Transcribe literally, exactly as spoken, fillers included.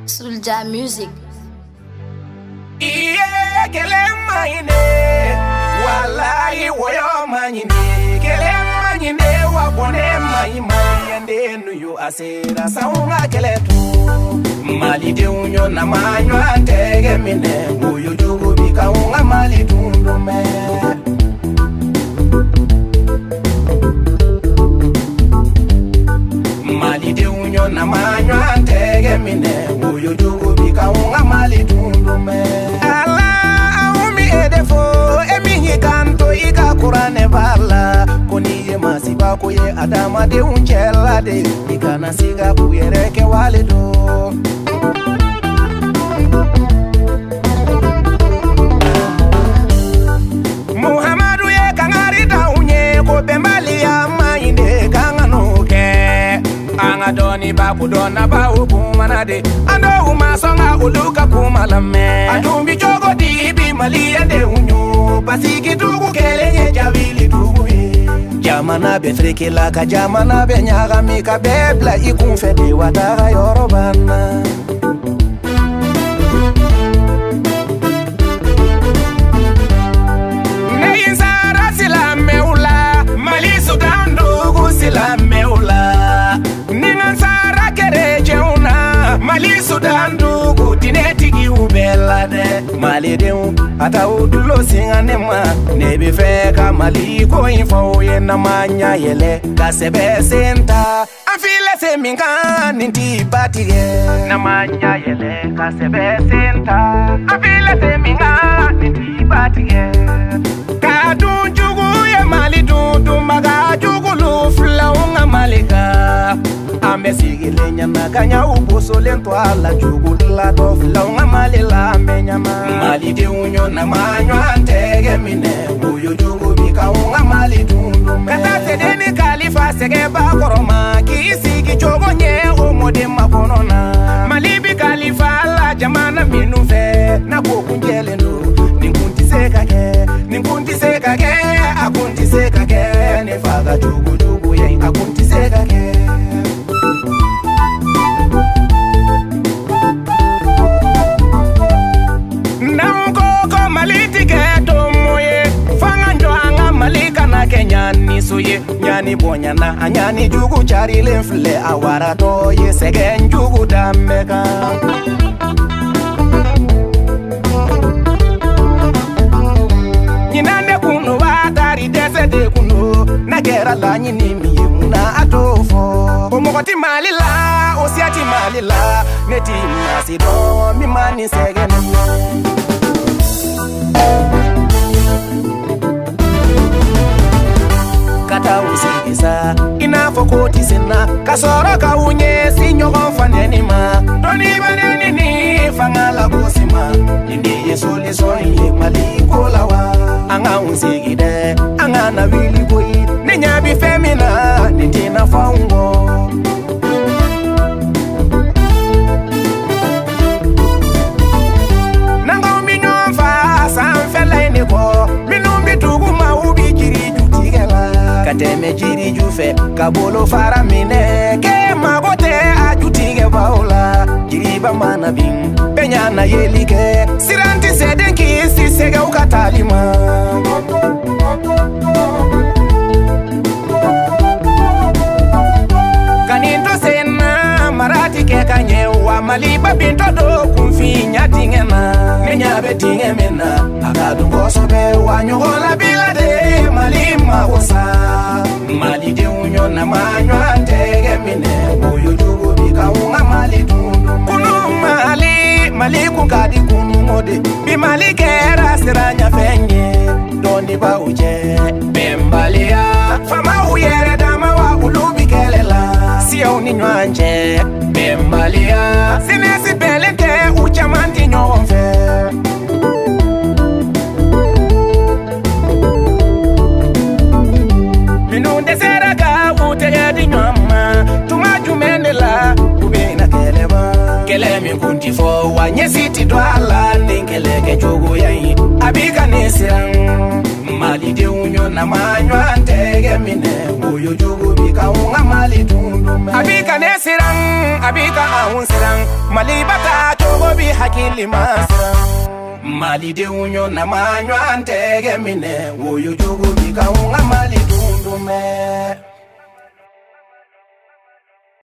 Soulja Music. Iye kelema ine wallahi woyo manyine kelema nyine wabone maima yande nuyo asera saunga keletu mali de unyo na manyo antege mine uyo jugo bika unga mali tundume mali de unyo na manyo antege mine uyo jugo bika unga mali tundume ala aumi edefo emi kanto ika kurane bala koni ye masiba ko ye adama de unchela de ikana siga kuyereke walido Muhammadu ye kangari taunye ko bembali ya mainde kanganuke anga doni ba kudona ba hukumana de ando umasonga uluka kumalame atumbi chogo dibi mali ande unyo basiki tugu kelenye jabili tugu jamana be frikila ka jamana be nyaga mika bebla ikunfede wataga yorobana Neinsara sila meula mali sudan dugu sila meula Ninansara kereje una mali sudan dugu tinetigi ubela de mali deu ata udulo singanema nebe feka mali ko info ye na manya yele kasebe senta afile seminga ninti batige na manya yele kasebe senta afile seminga ninti batige kadu jugu ye mali dundu maga jugu lufla unga malika ame sigile nyama kanya ubuso lento ala jugu la dofla unga malila menyama mali de unyo na manyo antege mine uyo jugu bika unga mali dundu kata sedeni kalifa sege bakoroma kisigi chogo nye umode makonona malibi kalifa la jamana minufe na kukunjele ndo ninkunti sekake ninkunti sekake akunti sekake nefaga jugu jugu ye akunti sekake Namkoko maliti keto moye Fanganjo anga malika na kenyani soye Nyani bonyana anyani jugu chari lenfle awara toye Segen jugu dameka Nyinande kuno watari dese de kuno Nagera la nyini miye muna atofo Omokoti malila, osiati malila Neti masido, mimani segene Kata usigisa, inafo koti sina Kasoro ka unye, sinyo konfane nima Doni baneni ni, fangala kusima Indiye soli soye, maliko lawa Anga unsigide, anga na wili koi Ninyabi femina, nitina faungo Nanga uminyomfa, sanfela iniko Minumbi tugu maubi jiri jutigela Kateme jiri jufe, kabolo faramine Ke magote ajutige baula Jiriba manabing, penyana yelike Siranti sedenki, sisege ukatalima Kaninto sena, marati ke kanye Wa maliba binto do kumfinya tingena Nenyabe tingemena Akadu gosobe wanyogola bilade Malima wosa Mali de unyo na manyo antege mine Uyo jugu bika unga mali tundu Kunu mali, mali kukadi kunu ngode Bi mali kera siranya fenye Doni ba uje Bembalia Fama uyere dama wa ulubi kelela Siya uninywanje Bembalia Sinesi peleke uchamanti nyonfe Minunde seraga utege di nyama Tumajumendela ubina keleba Kele minkunti fo wanye siti dwala Ninkeleke chogo yai Abika nesirang Mali de unyo na manyo antege mine Uyo jugu bika unga mali tundume Abika nesirang bika awun siran mali bata chogo bi hakili masran mali de unyo na manyo antege mine woyo jogo bika unga